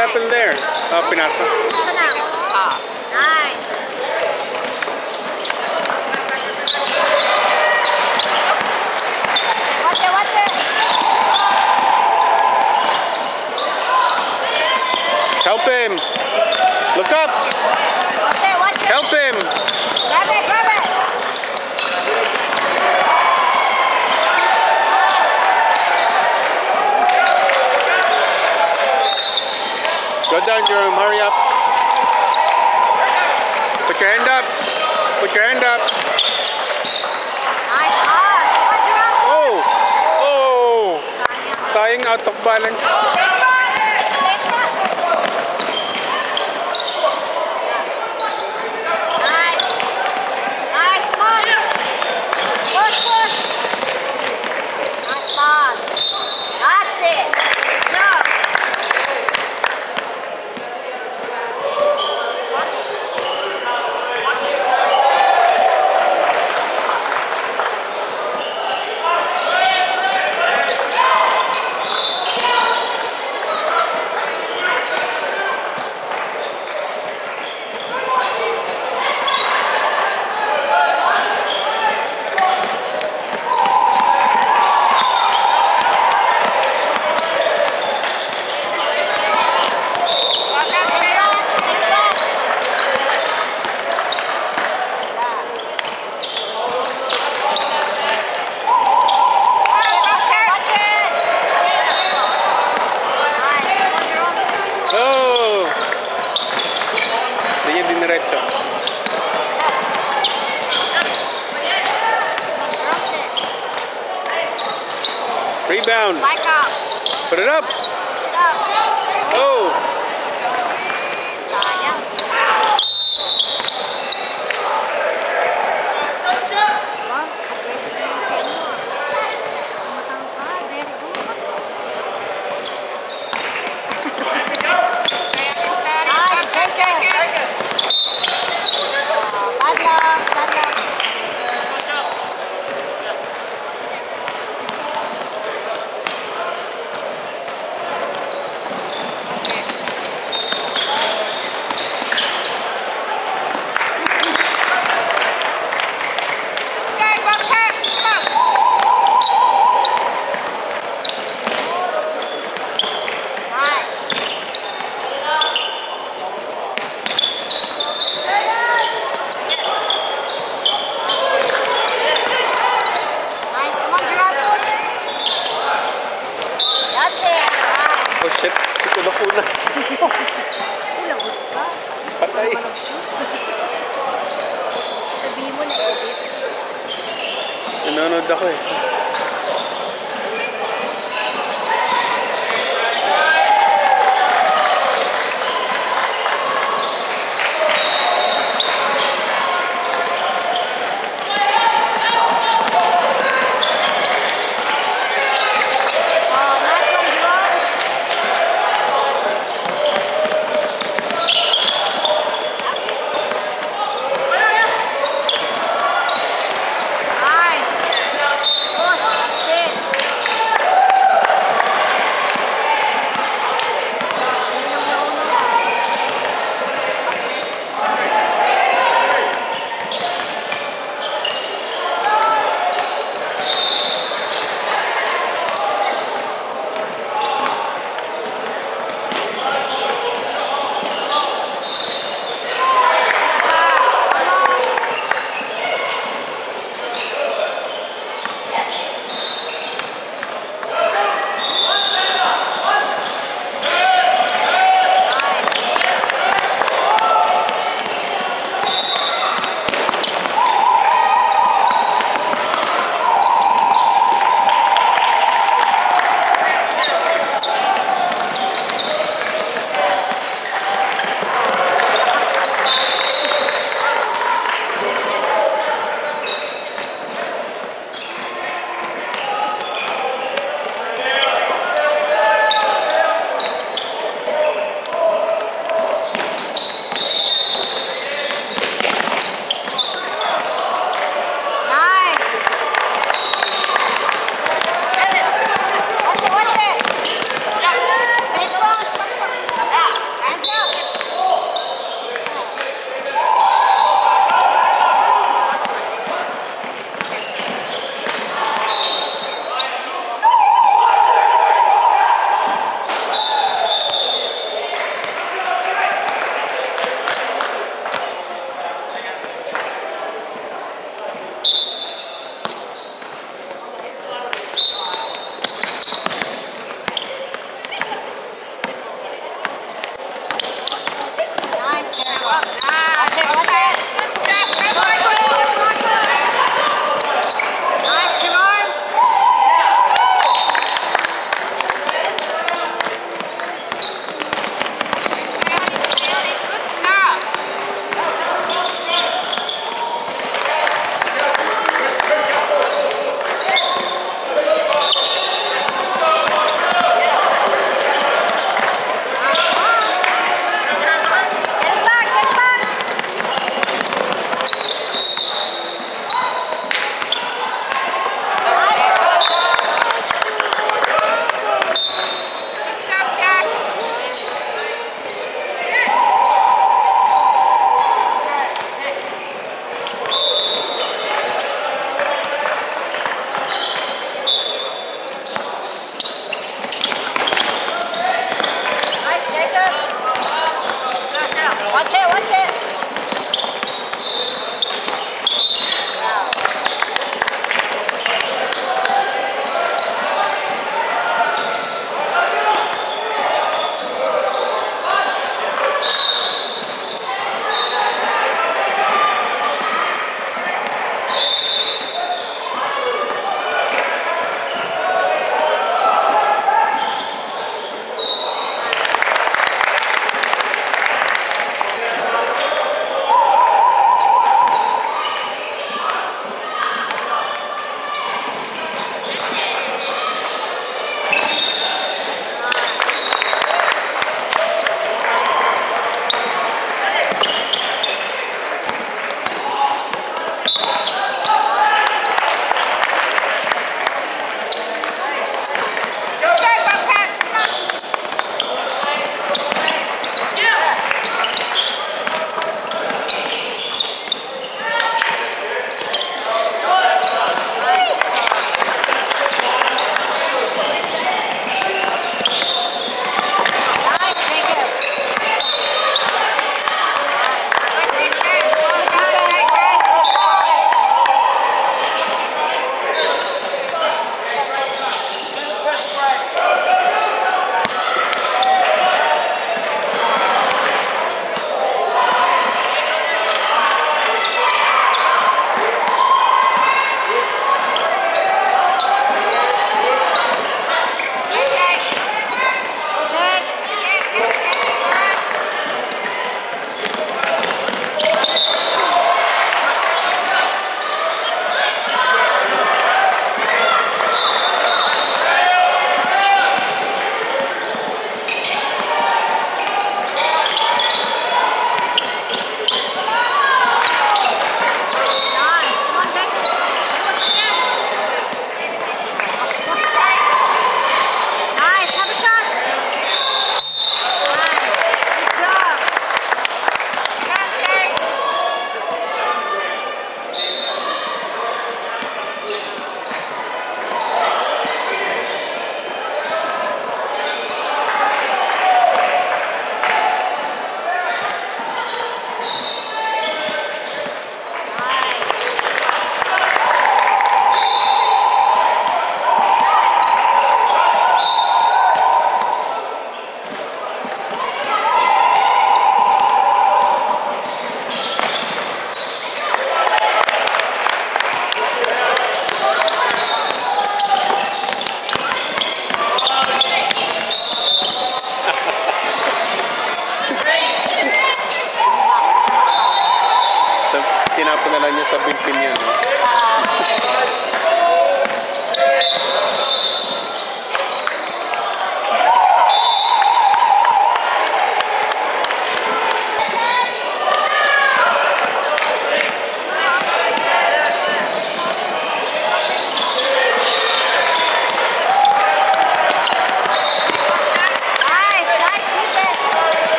happened there? Oh, pinasa. Nice. Watch it. Help him. Look up. Watch it. Help him. Grab it. Go down, Jerome. Hurry up. Put your hand up. Put your hand up. Nice pass. Oh. Sayang, out of balance. Rebound. Put it up. Oh. Oh shit, ito na kuna. Patay. Sabihin mo na edit. Nanonood ako eh.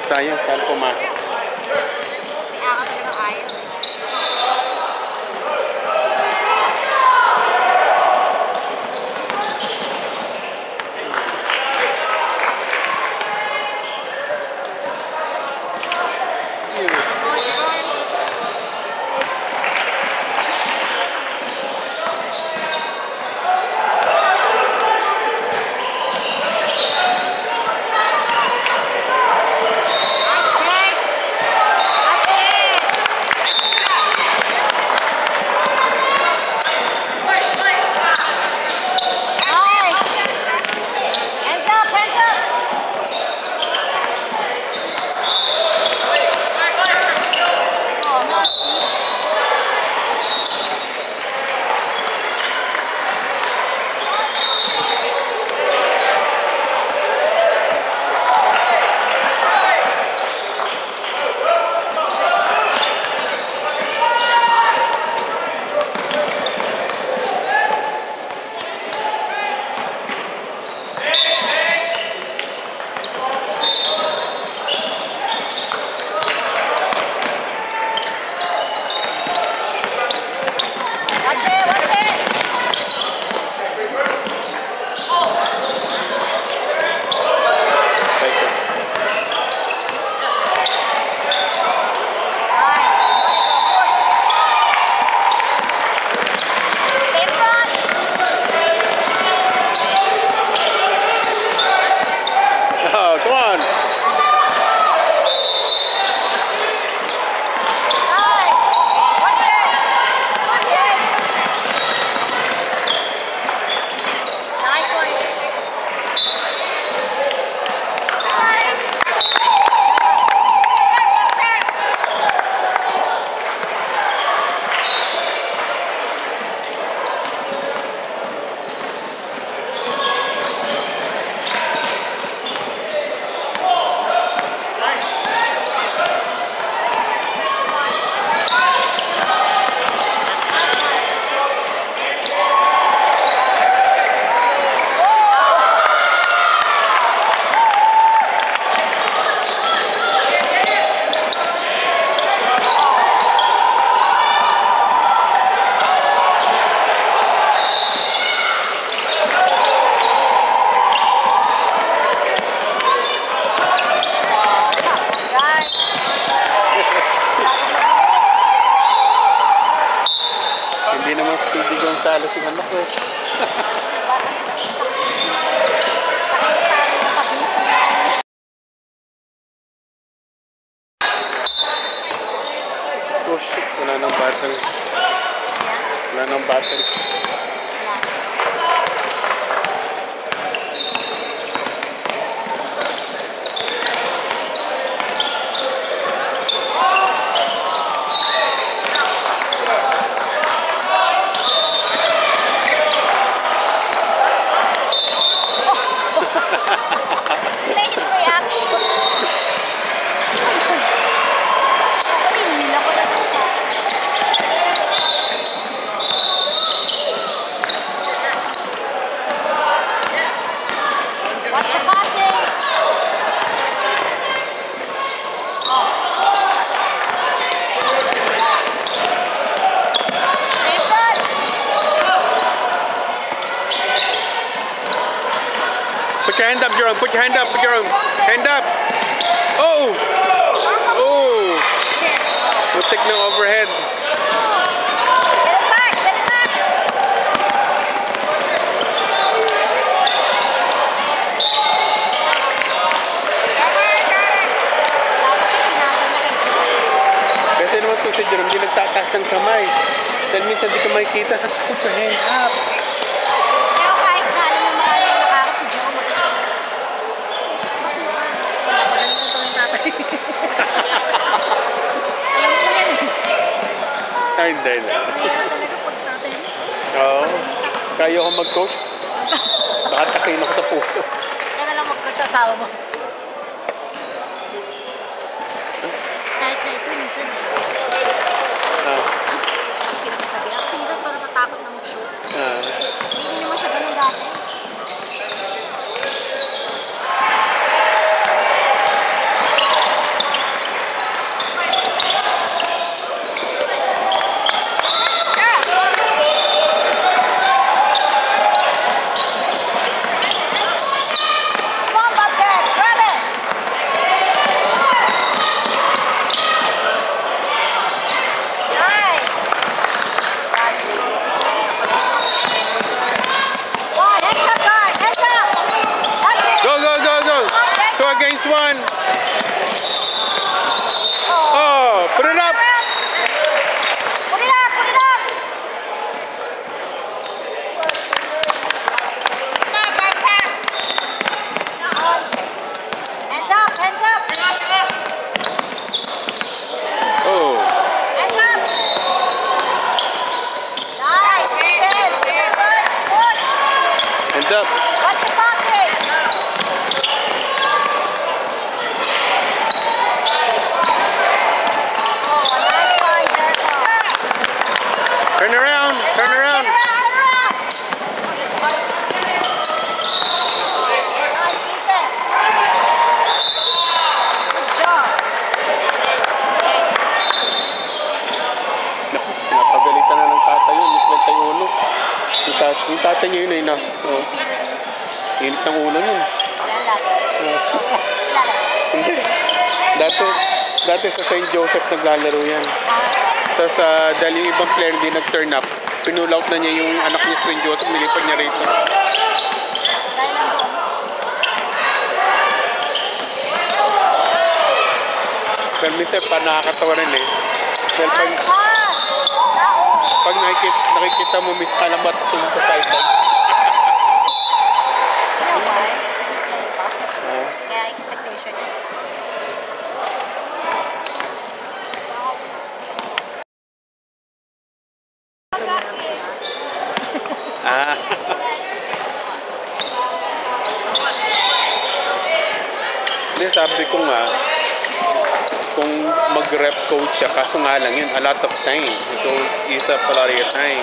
sayang. Saan pumasok? May ako talagang ayaw. Talo si manok eh. Oh shit, wala nang battery. Wala nang battery. Put your hand up, Jerome. Put your hand up, Jerome. Hand up. Oh! Oh! Mutik na overhead. Get it back! Get it back! Kasi naman po si Jerome, hindi nagtataas ng kamay. Dahil minsan di ka makikita sa put your hand up. Pero kahit na alam mo maraming nakaka si Joe, magaling ko yung tatay. Alam mo yan eh. Ay, hindi na. Talaga pag tatay. Oo. Kaya ako mag-coach. Baka takayin ako sa puso. Kaya na lang mag-coach sa asawa mo. Kahit na ito, minsan pinakasabi. Kasi minsan parang natakot na mag-shoot. Hindi naman siya ganun dati. against 1. Oh, put it up. Put it up, put it up. Come on, Bobcats. Hands up, hands up. Oh. Hands up. Nice, defense. Very good. Push. Hands up. Watch your pocket. Oh, a nice one, Jericho. Turn around. Turn around. Turn around. Nice defense. Good job. Naku, napagalitan na ng tatay yun. Yung 31. Yung tatay niya yun ay na. Oh. Init ng ulo yun. Hindi. Dati sa St. Joseph naglalaro yan. Tapos dahil yung ibang player hindi nag-turn up, pinull out na niya yung anak niya sa St. Joseph, nilipad niya rito. Pero minsan pa nakakatawa rin eh. Dahil pag nakikita mo, miss alam ba ito sa sideline? Kaya expectation. Ah. Hindi, sabi ko nga, kung mag-rep coach siya, kaso nga lang yun, a lot of time. So, isa pala rin time.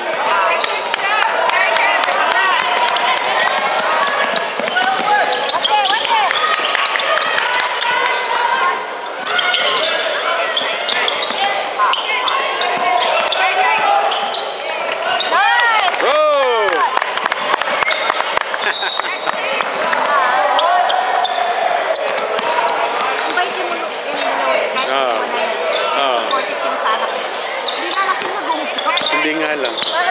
Hindi nga lang.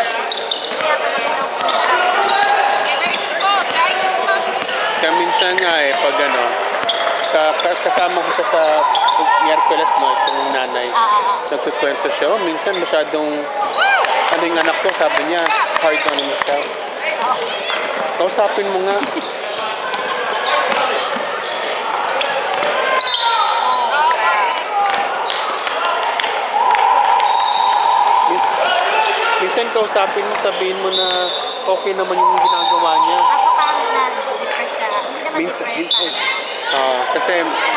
Kaya minsan nga eh, pag ano, kasama ko siya sa Miyerkules, no, itong nanay. Nagtukwento siya, oh, minsan masyadong, ano yung anak ko, sabi niya, hard on himself. Kausapin mo nga. Minsan kausapin mo, sabihin mo na okay naman yung ginagawa niya. Kaso parang na-depress siya. Hindi naman Minsan, depress. kasi...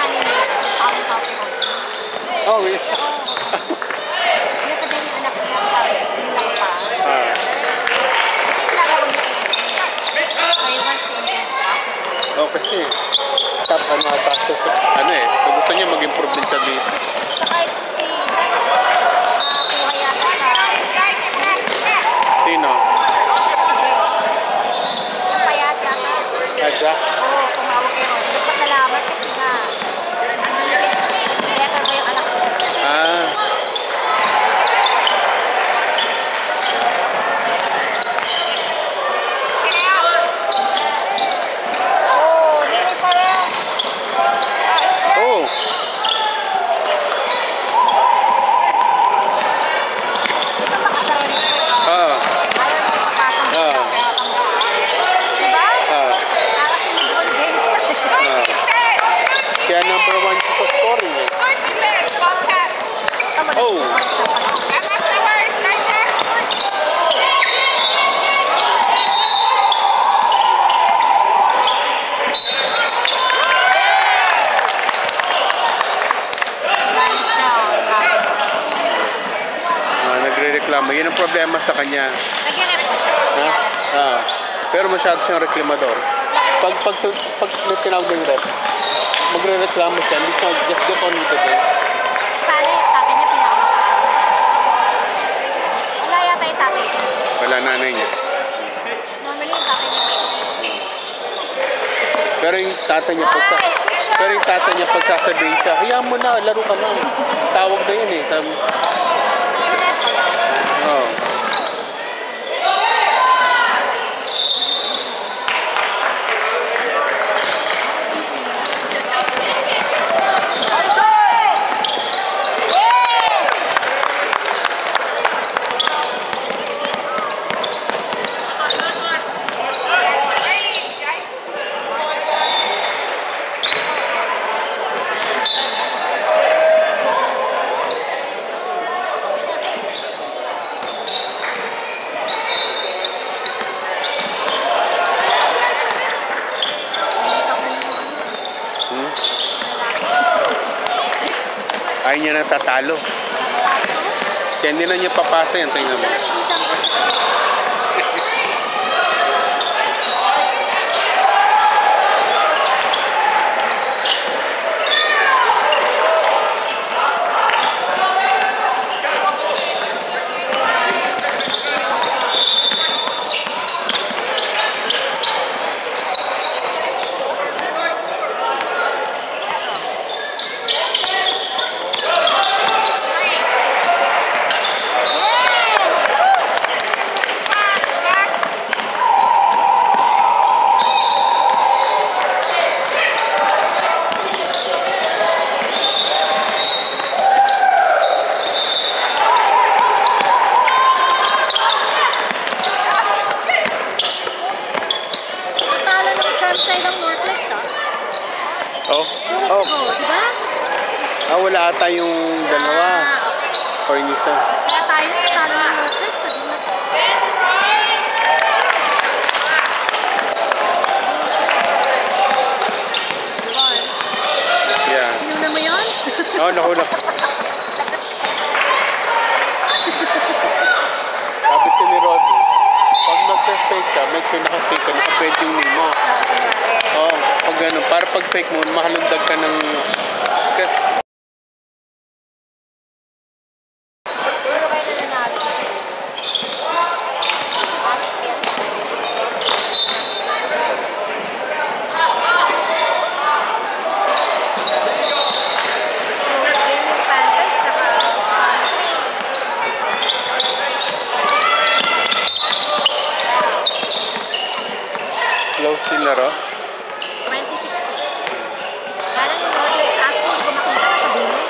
Oh, yes. Hindi sabihin yung anak niya, parang yun lang pa. Oh, kasi top ano eh, so gusto niya mag-improve din siya dito. Saka ito si nakakuha yata sa Sino? yung payat yata. Adja? Oo, tumawag kayo. Nagpasalamat kasi nga better ba yung anak ko? Oh, hindi pa rin. Oh! Ito makasarili ko. Ah. Ayaw mo ipapasok sa Ah. diba? Ah. Kasi LeBron James. Kaya number 1 siya sa scoring eh. Oh! Nagre-reklamo. Yun ang problema sa kanya. Nag-rep mo siya. Pero masyado siyang reklamador. Pag may tinawag ng rep, magre-reklamo siya. Hindi siya just get on with the game. Paano yung tatay niya pinakamakakasa? Wala yata yung tatay niya. Wala nanay niya. Normally yung tatay niya may Pero yung tatay niya pag sasabihin siya, hayaan mo na, laro ka na. Tawag na yun eh. Oh. Ayaw niya na tatalo. Kaya hindi na niya papasa yan. Tingnan mo. Wala ata yung dalawa. O yung isa. Kaya tayo natalo ng Redbacks. Sabi mo. Yeah. Inuna mo yun? Oo, nahulak. Sabi si ni Rodney, pag mag-fake ka, make sure naka-fake ka, naka-bed yung knee mo. Oo, pag gano'n. Para pag fake mo, mahalundag ka ng... Close din laro. 26. Kala yung Redbacks asking kung makita ka sa Boondal.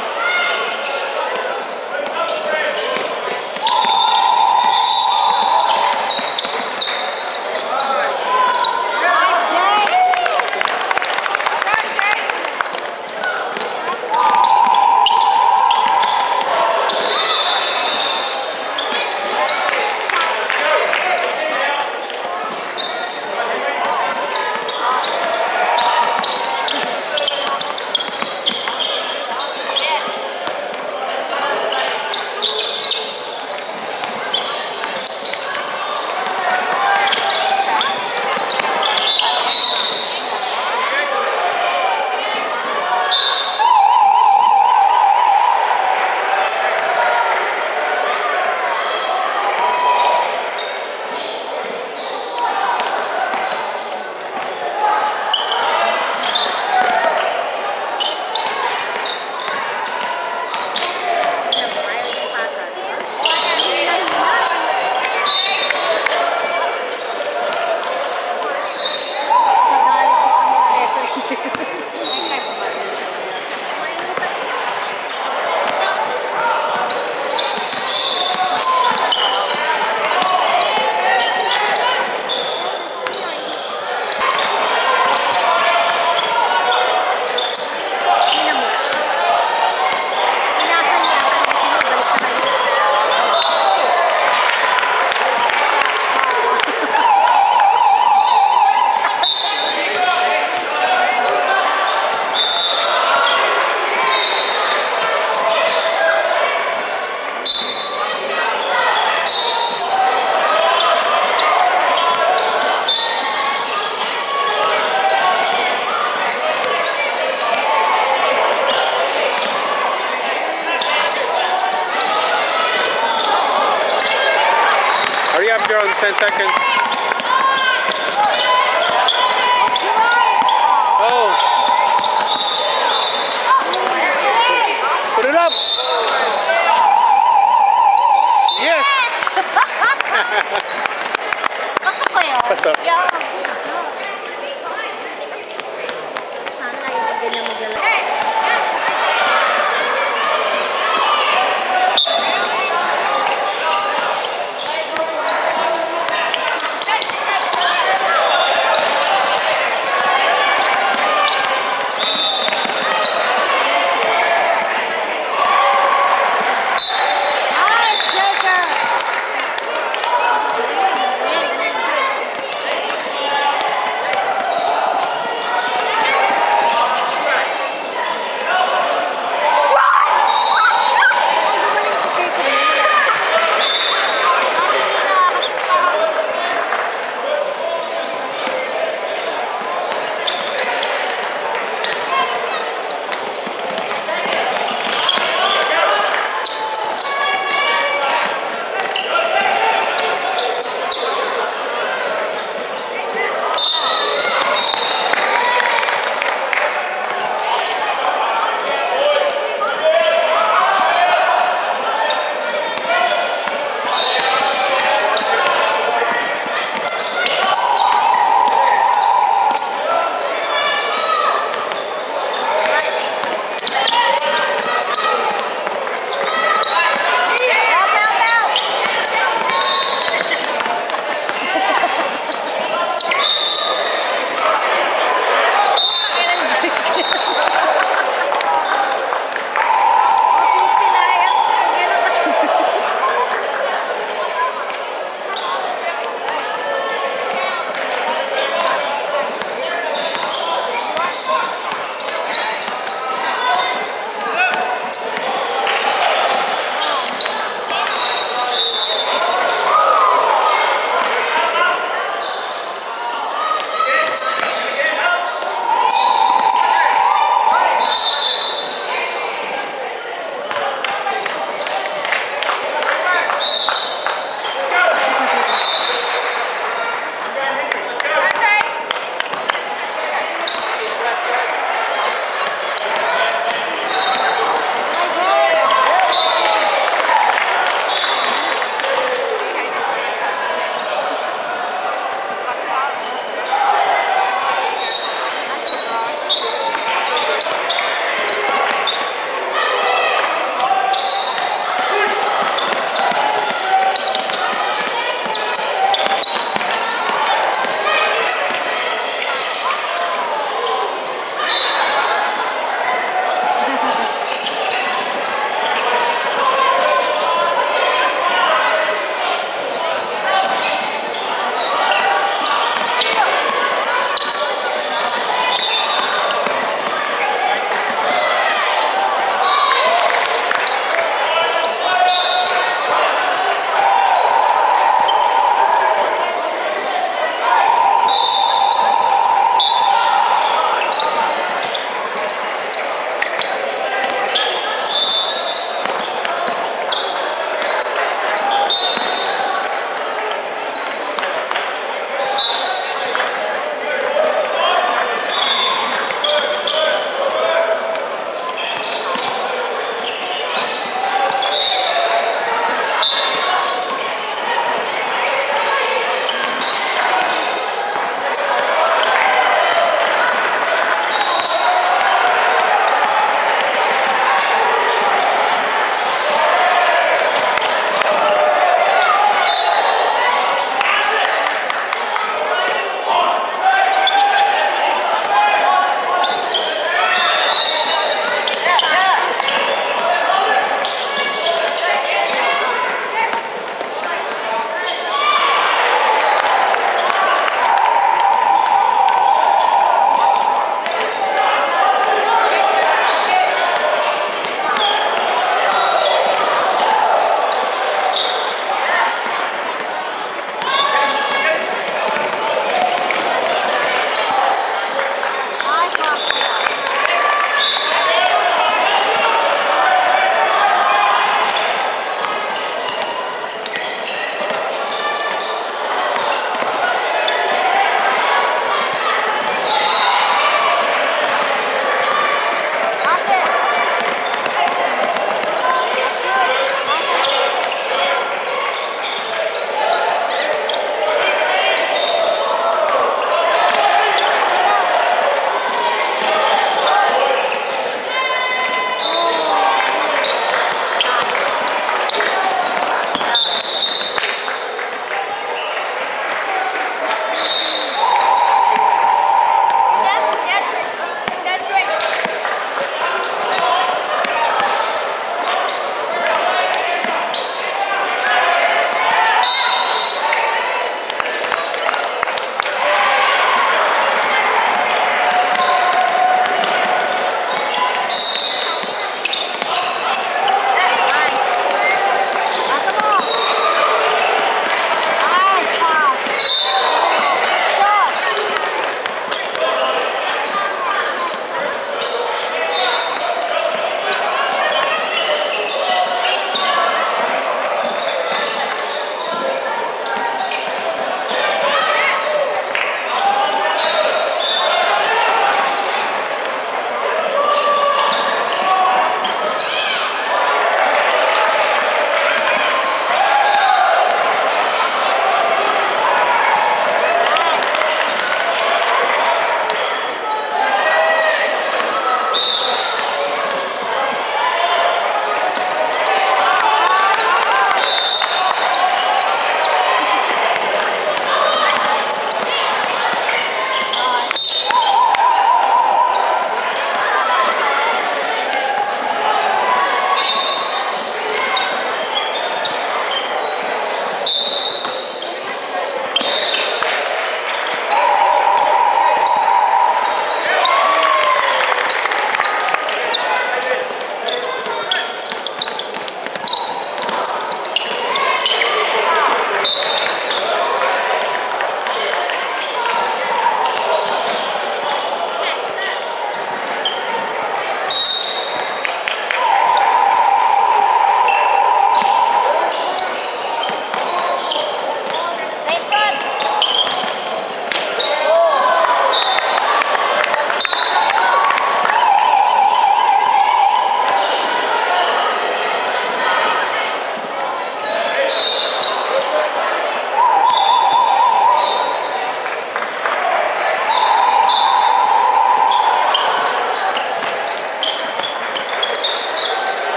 Hurry up, you're on 10 seconds.